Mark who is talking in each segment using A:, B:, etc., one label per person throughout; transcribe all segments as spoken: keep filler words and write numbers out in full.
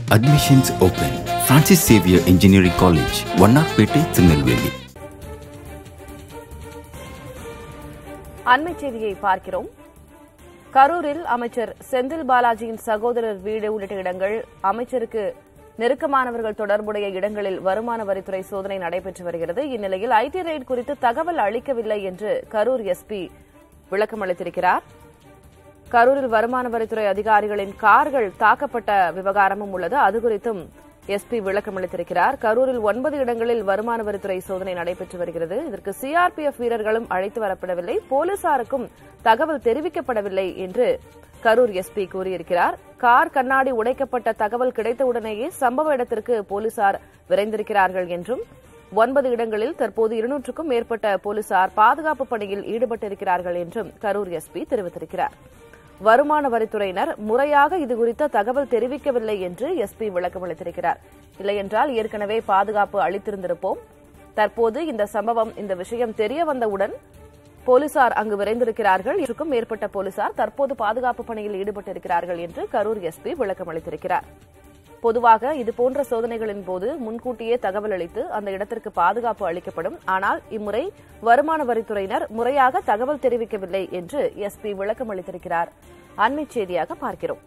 A: Admissions open. Francis Xavier Engineering College, Vannarpete, Tirunelveli.
B: அண்மை செய்தியை பார்க்கிறோம். கரூரில் அமைச்சர் செந்தில் பாலாஜியின் சகோதரர் வீடு உள்ளிட்ட இடங்கள் அமைச்சருக்கு நெருக்கமானவர்கள் தொடர்புடைய இடங்களில் வருமான வரித்துறை சோதனை நடைபெற்று வருகிறது. இந்நிலையில் ஐடி ரெய்ட் குறித்து தகவல் அளிக்கவில்லை என்று கரூர் எஸ்பி விளக்கம் அளித்திருக்கிறார். கரூரில் வருமான வரித்துறை அதிகாரிகளின் கார்கள் தாக்கப்பட்ட விவகாரமும் உள்ளது. அது குறித்தும் எஸ்பி விளக்கம் அளித்திருக்கிறார். கரூரில் ஒன்பது இடங்களில் வருமான வரித்துறை சோதனை நடைபெற்று வருகிறது. இதற்கு சிஆர்பிஎஃப் வீரர்களும் அழைத்து வரப்படவில்லை, போலீசாருக்கும் தகவல் தெரிவிக்கப்படவில்லை என்று கரூர் எஸ்பி கூறியிருக்கிறார். கார் கண்ணாடி உடைக்கப்பட்ட தகவல் கிடைத்தவுடனேயே சம்பவ இடத்திற்கு போலீசார் விரைந்திருக்கிறார்கள் என்றும் ஒன்பது இடங்களில் தற்போது இருநூற்றுக்கும் மேற்பட்ட போலீசார் பாதுகாப்பு பணியில் ஈடுபட்டிருக்கிறார்கள் என்றும் கரூர் எஸ்பி தெரிவித்திருக்கிறார். வருமான வரித்துறையினர் முறையாக இதுகுறித்த தகவல் தெரிவிக்கவில்லை என்று எஸ்பி விளக்கம் அளித்திருக்கிறார். இல்லையென்றால் ஏற்கனவே பாதுகாப்பு அளித்திருந்திருப்போம். தற்போது இந்த சம்பவம் இந்த விஷயம் தெரிய வந்தவுடன் போலீசார் அங்கு விரைந்திருக்கிறார்கள். இதற்கும் மேற்பட்ட போலீசார் தற்போது பாதுகாப்பு பணியில் ஈடுபட்டிருக்கிறார்கள் என்று கரூர் எஸ்பி விளக்கம் அளித்திருக்கிறார். பொதுவாக இதுபோன்ற சோதனைகளின் போது முன்கூட்டியே தகவல் அளித்து அந்த இடத்திற்கு பாதுகாப்பு அளிக்கப்படும். ஆனால் இம்முறை வருமான வரித்துறையினர் முறையாக தகவல் தெரிவிக்கவில்லை என்று எஸ்பி விளக்கம் அளித்திருக்கிறார். அண்மை செய்தியாக பார்க்கிறோம்.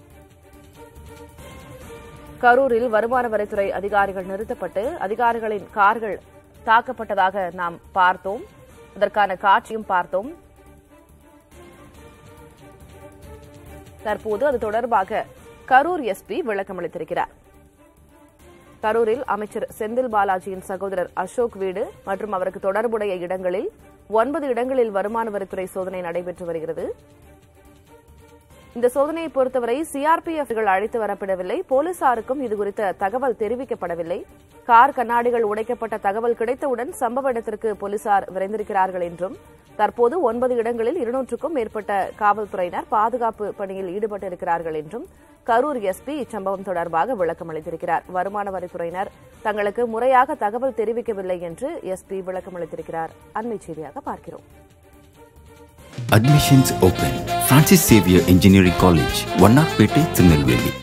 B: கரூரில் வருமான வரித்துறை அதிகாரிகள் நிறுத்தப்பட்டு அதிகாரிகளின் கார்கள் தாக்கப்பட்டதாக நாம் பார்த்தோம். அதற்கான காட்சியும் பார்த்தோம். தற்போது அது தொடர்பாக கரூர் எஸ்பி விளக்கம் அளித்திருக்கிறார். கரூரில் அமைச்சர் செந்தில் பாலாஜியின் சகோதரர் அசோக் வீடு மற்றும் அவருக்கு தொடர்புடைய இடங்களில் ஒன்பது இடங்களில் வருமான வரித்துறை சோதனை நடைபெற்று வருகிறது. இந்த சோதனையை பொறுத்தவரை சிஆர்பிஎஃப்கள் அழைத்து வரப்படவில்லை, போலீசாருக்கும் இதுகுறித்த தகவல் தெரிவிக்கப்படவில்லை. கார் கண்ணாடிகள் உடைக்கப்பட்ட தகவல் கிடைத்தவுடன் சம்பவ இடத்திற்கு போலீசார் விரைந்திருக்கிறார்கள் என்றும் தற்போது ஒன்பது இடங்களில் இருநூற்றுக்கும் மேற்பட்ட காவல்துறையினர் பாதுகாப்பு பணியில் ஈடுபட்டிருக்கிறார்கள் என்றும் கரூர் எஸ்பி இச்சம்பவம் தொடர்பாக விளக்கம் அளித்திருக்கிறார். வருமான வரித்துறையினர் தங்களுக்கு முறையாக தகவல் தெரிவிக்கவில்லை என்று எஸ்பி விளக்கம் அளித்திருக்கிறார். அண்மை செய்தியாக பார்க்கிறோம்.
A: Admissions open. Francis Xavier Engineering College, Vannarpete, Tirunelveli.